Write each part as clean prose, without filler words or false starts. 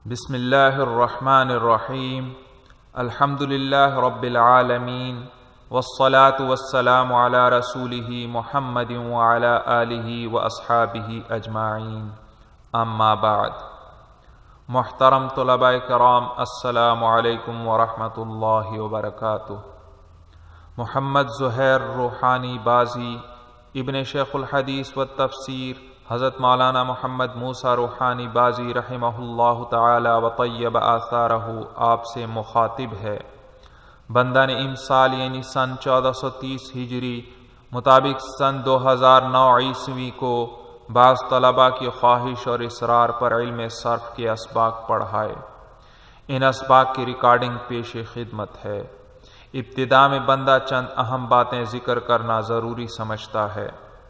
بسم اللہ الرحمن الرحیم الحمد للہ رب العالمین والصلاة والسلام علی رسولہ محمد وعلی آلہ واصحابہ اجمعین اما بعد۔ محترم طلباء کرام، السلام علیکم ورحمۃ اللہ وبرکاتہ۔ محمد زہیر روحانی بازی ابن شیخ الحدیث والتفسیر حضرت مولانا محمد موسیٰ روحانی بازی رحمہ اللہ تعالی و طیب آثارہ آپ سے مخاطب ہے۔ بندہ نے امسال یعنی سن 1430 ہجری مطابق سن 2009 عیسوی کو بعض طلباء کی خواہش اور اصرار پر علم صرف کے اسباق پڑھائے۔ ان اسباق کی ریکارڈنگ پیش خدمت ہے۔ ابتدا میں بندہ چند اہم باتیں ذکر کرنا ضروری سمجھتا ہے۔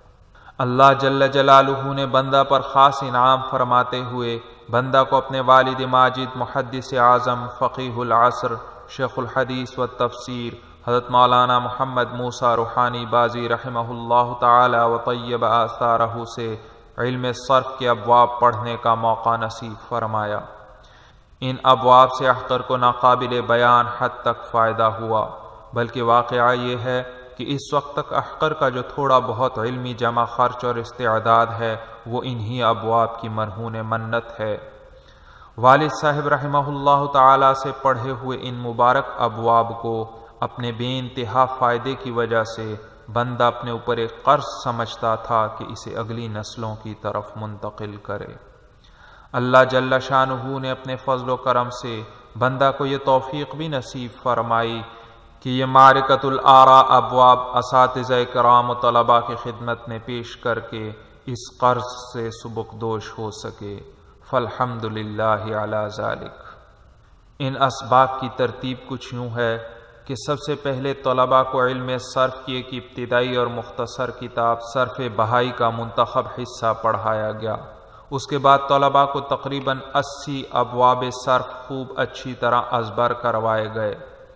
اللہ جل جلالہ نے بندہ پر خاص انعام فرماتے ہوئے بندہ کو اپنے والد ماجد محدث اعظم فقیہ العصر شیخ الحدیث والتفسیر حضرت مولانا محمد موسیٰ روحانی بازی رحمہ اللہ تعالی و طیب آثارہ سے علم صرف کے ابواب پڑھنے کا موقع نصیب فرمایا۔ ان ابواب سے احقر کو ناقابل بیان حد تک فائدہ ہوا، بلکہ واقعہ یہ ہے کہ اس وقت تک احقر کا جو تھوڑا بہت علمی جمع خرچ اور استعداد ہے وہ انہی ابواب کی مرہون منت ہے۔ والد صاحب رحمہ اللہ تعالی سے پڑھے ہوئے ان مبارک ابواب کو اپنے بے انتہا فائدے کی وجہ سے بندہ اپنے اوپر ایک قرض سمجھتا تھا کہ اسے اگلی نسلوں کی طرف منتقل کرے۔ اللہ جل شانہ نے اپنے فضل و کرم سے بندہ کو یہ توفیق بھی نصیب فرمائی کہ یہ معرکۃ الآراء ابواب اساتذہ کرام و طلباء کی خدمت میں پیش کر کے اس قرض سے سبکدوش ہو سکے، فالحمد للہ علی ذالک۔ ان اسباق کی ترتیب کچھ یوں ہے کہ سب سے پہلے طلباء کو علم صرف کی ایک ابتدائی اور مختصر کتاب صرف بہائی کا منتخب حصہ پڑھایا گیا۔ اس کے بعد طلباء کو تقریباً 80 ابواب صرف خوب اچھی طرح ازبر کروائے گئے۔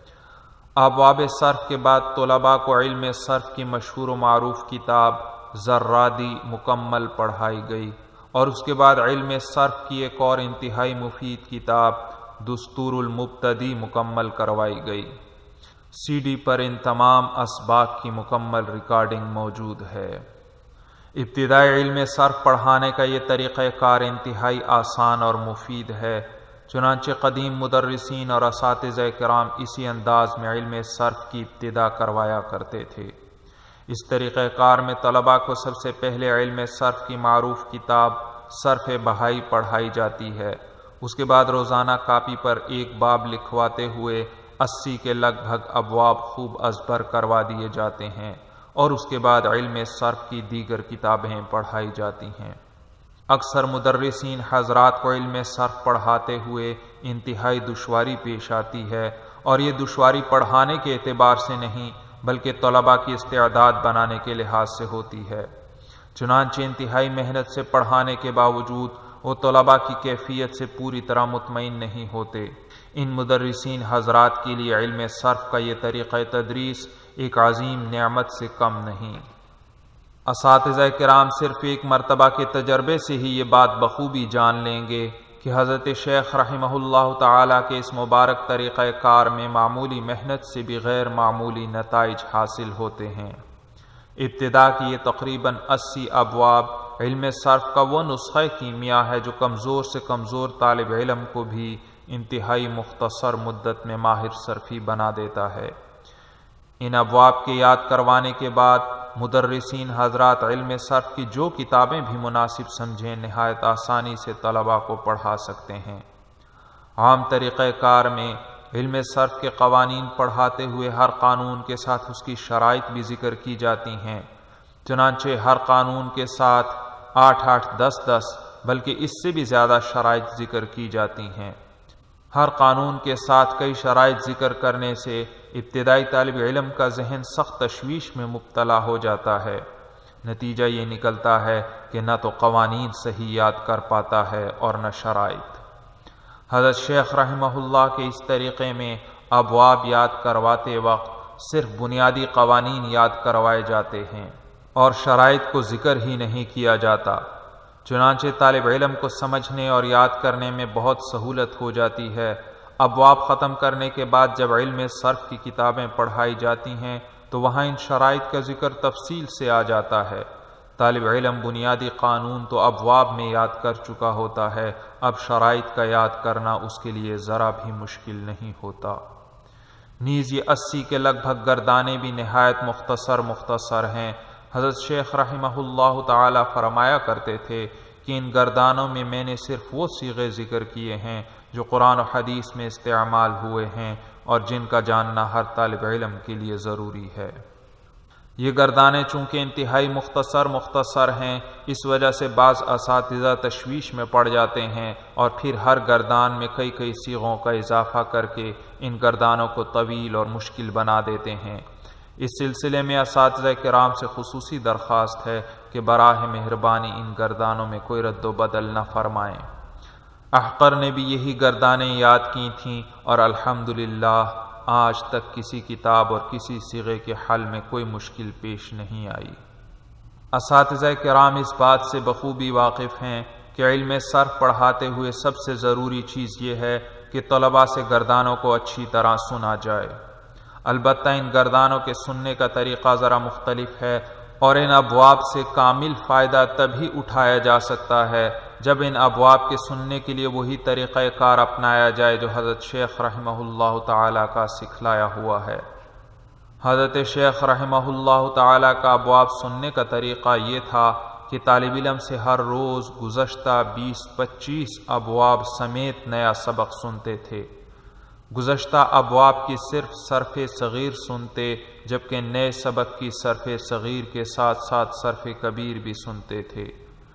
ابواب صرف کے بعد طلباء کو علم صرف کی مشہور و معروف کتاب زرادی مکمل پڑھائی گئی، اور اس کے بعد علم صرف کی ایک اور انتہائی مفید کتاب دستور المبتدی مکمل کروائی گئی۔ سی ڈی پر ان تمام اسباق کی مکمل ریکارڈنگ موجود ہے۔ ابتدائی علم صرف پڑھانے کا یہ طریقہ کار انتہائی آسان اور مفید ہے، چنانچہ قدیم مدرسین اور اساتذہ کرام اسی انداز میں علم صرف کی ابتدا کروایا کرتے تھے۔ اس طریقہ کار میں طلباء کو سب سے پہلے علم صرف کی معروف کتاب صرف بہائی پڑھائی جاتی ہے۔ اس کے بعد روزانہ کاپی پر ایک باب لکھواتے ہوئے 80 کے لگ بھگ ابواب خوب ازبر کروا دیے جاتے ہیں، اور اس کے بعد علم صرف کی دیگر کتابیں پڑھائی جاتی ہیں۔ اکثر مدرسین حضرات کو علم صرف پڑھاتے ہوئے انتہائی دشواری پیش آتی ہے، اور یہ دشواری پڑھانے کے اعتبار سے نہیں بلکہ طلباء کی استعداد بنانے کے لحاظ سے ہوتی ہے۔ چنانچہ انتہائی محنت سے پڑھانے کے باوجود وہ طلباء کی کیفیت سے پوری طرح مطمئن نہیں ہوتے۔ ان مدرسین حضرات کے لیے علم صرف کا یہ طریقہ تدریس ایک عظیم نعمت سے کم نہیں۔ اساتذہ کرام صرف ایک مرتبہ کے تجربے سے ہی یہ بات بخوبی جان لیں گے کہ حضرت شیخ رحمہ اللہ تعالی کے اس مبارک طریقہ کار میں معمولی محنت سے بھی غیر معمولی نتائج حاصل ہوتے ہیں۔ ابتدا کی یہ تقریباً 80 ابواب علم صرف کا وہ نسخہ کیمیا ہے جو کمزور سے کمزور طالب علم کو بھی انتہائی مختصر مدت میں ماہر صرفی بنا دیتا ہے۔ ان ابواب کے یاد کروانے کے بعد مدرسین حضرات علم صرف کی جو کتابیں بھی مناسب سمجھیں نہایت آسانی سے طلباء کو پڑھا سکتے ہیں۔ عام طریقہ کار میں علم صرف کے قوانین پڑھاتے ہوئے ہر قانون کے ساتھ اس کی شرائط بھی ذکر کی جاتی ہیں، چنانچہ ہر قانون کے ساتھ 8 10 بلکہ اس سے بھی زیادہ شرائط ذکر کی جاتی ہیں۔ ہر قانون کے ساتھ کئی شرائط ذکر کرنے سے ابتدائی طالب علم کا ذہن سخت تشویش میں مبتلا ہو جاتا ہے۔ نتیجہ یہ نکلتا ہے کہ نہ تو قوانین صحیح یاد کر پاتا ہے اور نہ شرائط۔ حضرت شیخ رحمہ اللہ کے اس طریقے میں ابواب یاد کرواتے وقت صرف بنیادی قوانین یاد کروائے جاتے ہیں اور شرائط کو ذکر ہی نہیں کیا جاتا۔ چنانچہ طالب علم کو سمجھنے اور یاد کرنے میں بہت سہولت ہو جاتی ہے۔ ابواب ختم کرنے کے بعد جب علم صرف کی کتابیں پڑھائی جاتی ہیں تو وہاں ان شرائط کا ذکر تفصیل سے آ جاتا ہے۔ طالب علم بنیادی قانون تو ابواب میں یاد کر چکا ہوتا ہے، اب شرائط کا یاد کرنا اس کے لیے ذرا بھی مشکل نہیں ہوتا۔ نیز یہ 80 کے لگ بھگ گردانے بھی نہایت مختصر ہیں۔ حضرت شیخ رحمہ اللہ تعالی فرمایا کرتے تھے کہ ان گردانوں میں میں نے صرف وہ صیغے ذکر کیے ہیں جو قرآن و حدیث میں استعمال ہوئے ہیں اور جن کا جاننا ہر طالب علم کے لیے ضروری ہے۔ یہ گردانے چونکہ انتہائی مختصر ہیں، اس وجہ سے بعض اساتذہ تشویش میں پڑ جاتے ہیں اور پھر ہر گردان میں کئی صیغوں کا اضافہ کر کے ان گردانوں کو طویل اور مشکل بنا دیتے ہیں۔ اس سلسلے میں اساتذہ کرام سے خصوصی درخواست ہے کہ براہ مہربانی ان گردانوں میں کوئی رد و بدل نہ فرمائیں۔ احقر نے بھی یہی گردانیں یاد کی تھیں اور الحمدللہ آج تک کسی کتاب اور کسی صیغے کے حل میں کوئی مشکل پیش نہیں آئی۔ اساتذہ کرام اس بات سے بخوبی واقف ہیں کہ علم صرف پڑھاتے ہوئے سب سے ضروری چیز یہ ہے کہ طلباء سے گردانوں کو اچھی طرح سنا جائے۔ البتہ ان گردانوں کے سننے کا طریقہ ذرا مختلف ہے اور ان ابواب سے کامل فائدہ تبھی اٹھایا جا سکتا ہے جب ان ابواب کے سننے کے لیے وہی طریقہ کار اپنایا جائے جو حضرت شیخ رحمہ اللہ تعالیٰ کا سکھلایا ہوا ہے۔ حضرت شیخ رحمہ اللہ تعالیٰ کا ابواب سننے کا طریقہ یہ تھا کہ طالب علم سے ہر روز گزشتہ 20-25 ابواب سمیت نیا سبق سنتے تھے۔ گزشتہ ابواب کی صرف صرف صغیر سنتے جبکہ نئے سبق کی صرف صغیر کے ساتھ ساتھ صرف کبیر بھی سنتے تھے۔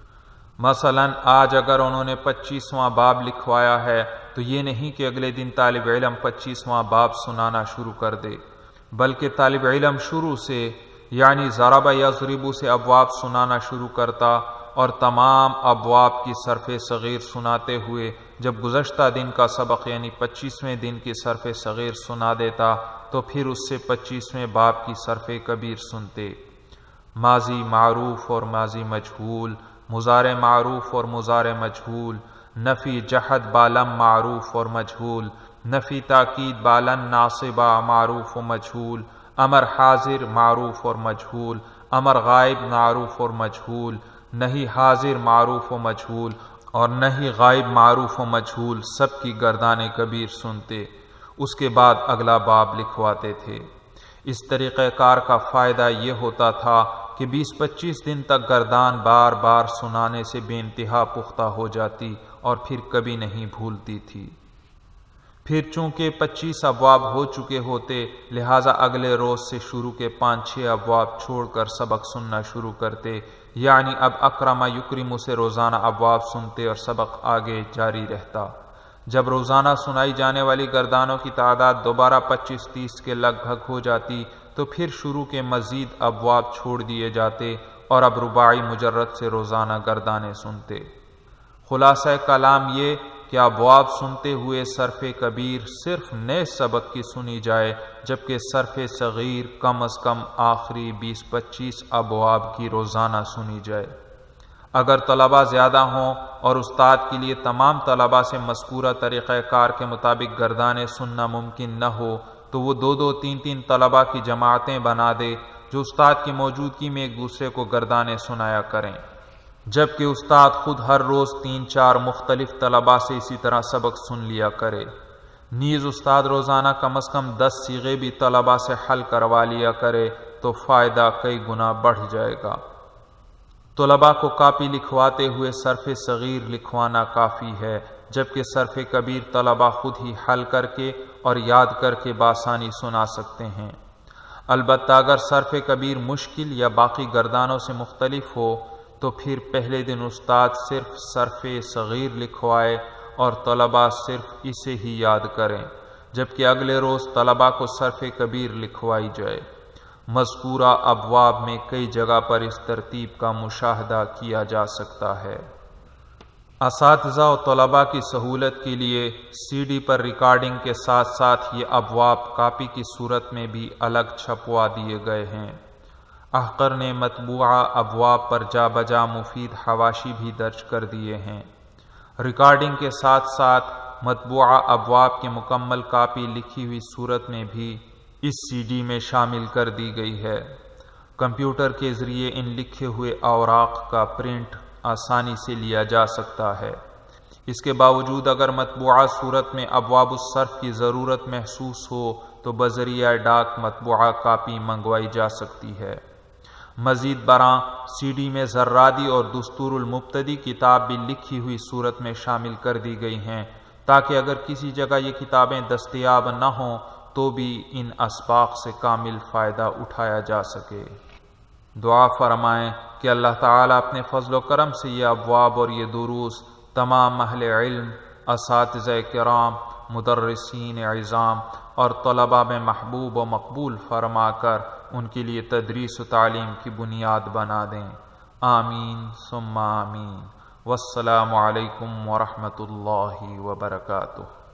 مثلا آج اگر انہوں نے 25واں باب لکھوایا ہے تو یہ نہیں کہ اگلے دن طالب علم 25واں باب سنانا شروع کر دے، بلکہ طالب علم شروع سے یعنی ضرب یضرب سے ابواب سنانا شروع کرتا اور تمام ابواب کی صرف صغیر سناتے ہوئے جب گزشتہ دن کا سبق یعنی 25ویں دن کی صرف صغیر سنا دیتا تو پھر اس سے 25ویں باب کی صرف کبیر سنتے۔ ماضی معروف اور ماضی مجہول، مضارع معروف اور مضارع مجہول، نفی جحد بالم معروف اور مجہول، نفی تاکید بالن ناصبہ معروف و مجہول، امر حاضر معروف اور مجہول، امر غائب معروف اور مجہول، نہیں حاضر معروف و مجہول اور نہیں غائب معروف و مجہول، سب کی گردان کبیر سنتے، اس کے بعد اگلا باب لکھواتے تھے۔ اس طریقہ کار کا فائدہ یہ ہوتا تھا کہ 20-25 دن تک گردان بار بار سنانے سے بے انتہا پختہ ہو جاتی اور پھر کبھی نہیں بھولتی تھی۔ پھر چونکہ 25 ابواب ہو چکے ہوتے لہٰذا اگلے روز سے شروع کے 5-6 ابواب چھوڑ کر سبق سننا شروع کرتے، یعنی اب اکرم یکرم سے روزانہ ابواب سنتے اور سبق آگے جاری رہتا۔ جب روزانہ سنائی جانے والی گردانوں کی تعداد دوبارہ 25-30 کے لگ بھگ ہو جاتی تو پھر شروع کے مزید ابواب چھوڑ دیے جاتے اور اب رباعی مجرد سے روزانہ گردانے سنتے۔ خلاصہ کلام یہ کہ ابواب سنتے ہوئے صرف کبیر صرف نئے سبق کی سنی جائے جبکہ صرف صغیر کم از کم آخری 20-25 ابواب کی روزانہ سنی جائے۔ اگر طلباء زیادہ ہوں اور استاد کے لیے تمام طلباء سے مذکورہ طریقہ کار کے مطابق گردانے سننا ممکن نہ ہو تو وہ 2-2 3-3 طلباء کی جماعتیں بنا دے جو استاد کی موجودگی میں ایک دوسرے کو گردانے سنایا کریں، جبکہ استاد خود ہر روز 3-4 مختلف طلباء سے اسی طرح سبق سن لیا کرے۔ نیز استاد روزانہ کم از کم 10 صیغے بھی طلباء سے حل کروا لیا کرے تو فائدہ کئی گنا بڑھ جائے گا۔ طلباء کو کاپی لکھواتے ہوئے صرف صغیر لکھوانا کافی ہے جبکہ صرف کبیر طلباء خود ہی حل کر کے اور یاد کر کے بآسانی سنا سکتے ہیں۔ البتہ اگر صرف کبیر مشکل یا باقی گردانوں سے مختلف ہو تو پھر پہلے دن استاد صرف صرف صغیر لکھوائے اور طلباء صرف اسے ہی یاد کریں، جبکہ اگلے روز طلباء کو صرف کبیر لکھوائی جائے۔ مذکورہ ابواب میں کئی جگہ پر اس ترتیب کا مشاہدہ کیا جا سکتا ہے۔ اساتذہ و طلباء کی سہولت کے لیے سی ڈی پر ریکارڈنگ کے ساتھ ساتھ یہ ابواب کاپی کی صورت میں بھی الگ چھپوا دیے گئے ہیں۔ احقر نے مطبوعہ ابواب پر جا بجا مفید حواشی بھی درج کر دیے ہیں۔ ریکارڈنگ کے ساتھ ساتھ مطبوعہ ابواب کی مکمل کاپی لکھی ہوئی صورت میں بھی اس سی ڈی میں شامل کر دی گئی ہے۔ کمپیوٹر کے ذریعے ان لکھے ہوئے اوراق کا پرنٹ آسانی سے لیا جا سکتا ہے۔ اس کے باوجود اگر مطبوعہ صورت میں ابواب الصرف کی ضرورت محسوس ہو تو بذریعہ ڈاک مطبوعہ کاپی منگوائی جا سکتی ہے۔ مزید برآں سی ڈی میں زرادی اور دستور المبتدی کتاب بھی لکھی ہوئی صورت میں شامل کر دی گئی ہیں تاکہ اگر کسی جگہ یہ کتابیں دستیاب نہ ہوں تو بھی ان اسباق سے کامل فائدہ اٹھایا جا سکے۔ دعا فرمائیں کہ اللہ تعالیٰ اپنے فضل و کرم سے یہ ابواب اور یہ دروس تمام اہل علم، اساتذہ کرام، مدرسین عظام اور طلباء میں محبوب و مقبول فرما کر ان کے لیے تدریس و تعلیم کی بنیاد بنا دیں۔ آمین ثم آمین۔ والسلام علیکم ورحمۃ اللہ وبرکاتہ۔